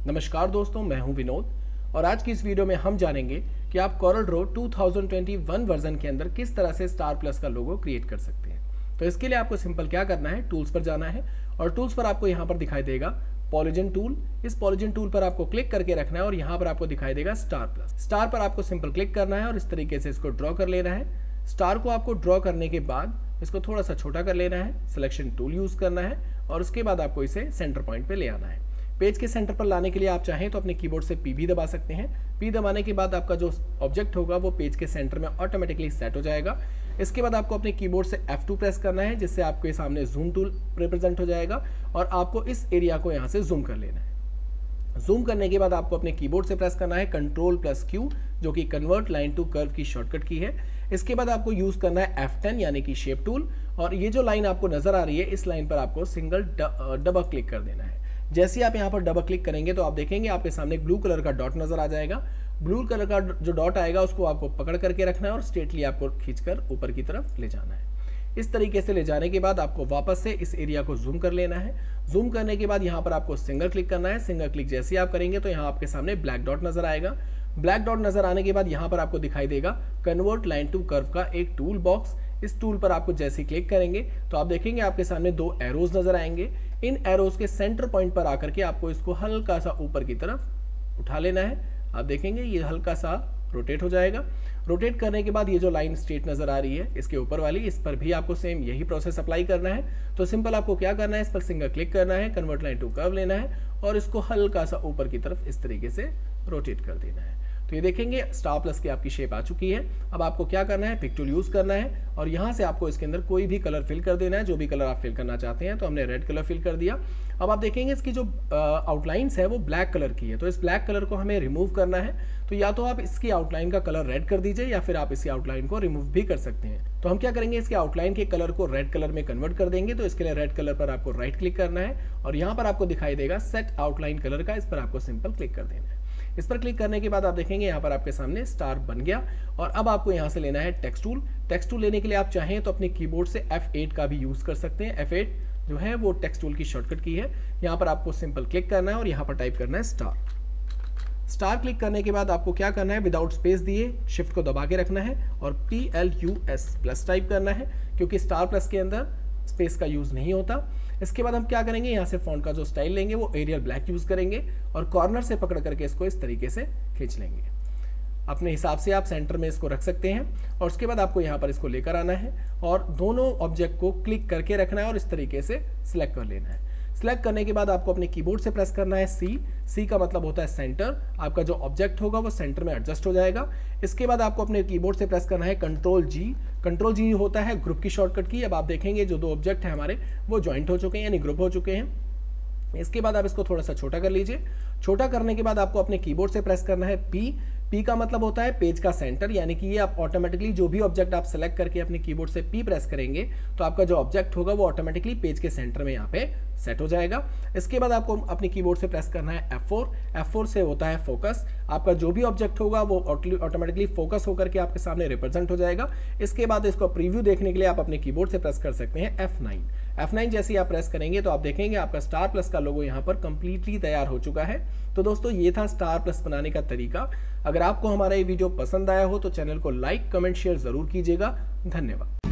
नमस्कार दोस्तों, मैं हूं विनोद और आज की इस वीडियो में हम जानेंगे कि आप कॉरल ड्रॉ 2021 वर्जन के अंदर किस तरह से स्टार प्लस का लोगो क्रिएट कर सकते हैं। तो इसके लिए आपको सिंपल क्या करना है, टूल्स पर जाना है और टूल्स पर आपको यहाँ पर दिखाई देगा पॉलीगन टूल। इस पॉलीगन टूल पर आपको क्लिक करके रखना है और यहाँ पर आपको दिखाई देगा स्टार प्लस। स्टार पर आपको सिंपल क्लिक करना है और इस तरीके से इसको ड्रॉ कर लेना है। स्टार को आपको ड्रॉ करने के बाद इसको थोड़ा सा छोटा कर लेना है, सिलेक्शन टूल यूज करना है और उसके बाद आपको इसे सेंटर पॉइंट पे ले आना है। पेज के सेंटर पर लाने के लिए आप चाहें तो अपने कीबोर्ड से P भी दबा सकते हैं। P दबाने के बाद आपका जो ऑब्जेक्ट होगा वो पेज के सेंटर में ऑटोमेटिकली सेट हो जाएगा। इसके बाद आपको अपने कीबोर्ड से F2 प्रेस करना है, जिससे आपके सामने जूम टूल रिप्रेजेंट हो जाएगा और आपको इस एरिया को यहाँ से जूम कर लेना है। जूम करने के बाद आपको अपने कीबोर्ड से प्रेस करना है Ctrl+Q, जो कि कन्वर्ट लाइन टू कर्व की शॉर्टकट की है। इसके बाद आपको यूज करना है F10 यानी कि शेप टूल और ये जो लाइन आपको नजर आ रही है इस लाइन पर आपको सिंगल डबल क्लिक कर देना है। जैसे ही आप यहाँ पर डबल क्लिक करेंगे तो आप देखेंगे आपके सामने ब्लू कलर का डॉट नजर आ जाएगा। ब्लू कलर का जो डॉट आएगा उसको आपको पकड़ करके रखना है और स्ट्रेटली आपको खींचकर ऊपर की तरफ ले जाना है। इस तरीके से ले जाने के बाद आपको वापस से इस एरिया को जूम कर लेना है। जूम करने के बाद यहाँ पर आपको सिंगल क्लिक करना है। सिंगल क्लिक जैसे ही आप करेंगे तो यहाँ आपके सामने ब्लैक डॉट नजर आएगा। ब्लैक डॉट नजर आने के बाद यहाँ पर आपको दिखाई देगा कन्वर्ट लाइन टू कर्व का एक टूल बॉक्स। इस टूल पर आपको जैसे ही क्लिक करेंगे तो आप देखेंगे आपके सामने दो एरोज नजर आएंगे। इन एरोज के सेंटर पॉइंट पर आकर के आपको इसको हल्का सा ऊपर की तरफ उठा लेना है। आप देखेंगे ये हल्का सा रोटेट हो जाएगा। रोटेट करने के बाद ये जो लाइन स्ट्रेट नजर आ रही है इसके ऊपर वाली, इस पर भी आपको सेम यही प्रोसेस अप्लाई करना है। तो सिंपल आपको क्या करना है, इस पर सिंगल क्लिक करना है, कन्वर्ट लाइन टू कर्व लेना है और इसको हल्का सा ऊपर की तरफ इस तरीके से रोटेट कर देना है। तो ये देखेंगे स्टार प्लस की आपकी शेप आ चुकी है। अब आपको क्या करना है, पिक टूल यूज करना है और यहाँ से आपको इसके अंदर कोई भी कलर फिल कर देना है, जो भी कलर आप फिल करना चाहते हैं। तो हमने रेड कलर फिल कर दिया। अब आप देखेंगे इसकी जो आउटलाइंस है वो ब्लैक कलर की है, तो इस ब्लैक कलर को हमें रिमूव करना है। तो या तो आप इसकी आउटलाइन का कलर रेड कर दीजिए या फिर आप इसकी आउटलाइन को रिमूव भी कर सकते हैं। तो हम क्या करेंगे, इसके आउटलाइन के कलर को रेड कलर में कन्वर्ट कर देंगे। तो इसके लिए रेड कलर पर आपको राइट क्लिक करना है और यहाँ पर आपको दिखाई देगा सेट आउटलाइन कलर का, इस पर आपको सिंपल क्लिक कर देना है। इस पर क्लिक करने के बाद आप देखेंगे यहाँ पर आपके सामने स्टार बन गया। और अब आपको यहाँ से लेना है टेक्स्ट टूल। टेक्स्ट टूल लेने के लिए आप चाहें तो अपने कीबोर्ड से F8 का भी यूज कर सकते हैं। F8 जो है वो टेक्स्ट टूल की शॉर्टकट की है। यहाँ पर आपको सिंपल क्लिक करना है और यहाँ पर टाइप करना है स्टार। स्टार क्लिक करने के बाद आपको क्या करना है, विदाउट स्पेस दिए शिफ्ट को दबा के रखना है और PLUS+ टाइप करना है, क्योंकि स्टार प्लस के अंदर स्पेस का यूज नहीं होता। इसके बाद हम क्या करेंगे, यहाँ से फॉन्ट का जो स्टाइल लेंगे वो एरियल ब्लैक यूज करेंगे और कॉर्नर से पकड़ करके इसको इस तरीके से खींच लेंगे। अपने हिसाब से आप सेंटर में इसको रख सकते हैं और उसके बाद आपको यहाँ पर इसको लेकर आना है और दोनों ऑब्जेक्ट को क्लिक करके रखना है और इस तरीके से सिलेक्ट कर लेना है। सिलेक्ट करने के बाद आपको अपने कीबोर्ड से प्रेस करना है C का मतलब होता है सेंटर। आपका जो ऑब्जेक्ट होगा वो सेंटर में एडजस्ट हो जाएगा। इसके बाद आपको अपने कीबोर्ड से प्रेस करना है Ctrl G होता है ग्रुप की शॉर्टकट की। अब आप देखेंगे जो दो ऑब्जेक्ट है हमारे वो ज्वाइंट हो चुके हैं यानी ग्रुप हो चुके हैं। इसके बाद आप इसको थोड़ा सा छोटा कर लीजिए। छोटा करने के बाद आपको अपने कीबोर्ड से प्रेस करना है P का मतलब होता है पेज का सेंटर, यानी कि ये आप ऑटोमेटिकली जो भी ऑब्जेक्ट आप सेलेक्ट करके अपने कीबोर्ड से P प्रेस करेंगे तो आपका जो ऑब्जेक्ट होगा वो ऑटोमेटिकली पेज के सेंटर में यहाँ पे सेट हो जाएगा। इसके बाद आपको अपने कीबोर्ड से प्रेस करना है F4 से होता है फोकस। आपका जो भी ऑब्जेक्ट होगा वो ऑटोमेटिकली फोकस होकर के आपके सामने रिप्रेजेंट हो जाएगा। इसके बाद इसको प्रीव्यू देखने के लिए आप अपने कीबोर्ड से प्रेस कर सकते हैं F9 जैसे ही आप प्रेस करेंगे तो आप देखेंगे आपका स्टार प्लस का लोगो यहाँ पर कंप्लीटली तैयार हो चुका है। तो दोस्तों ये था स्टार प्लस बनाने का तरीका। अगर आपको हमारा ये वीडियो पसंद आया हो तो चैनल को लाइक, कमेंट, शेयर जरूर कीजिएगा। धन्यवाद।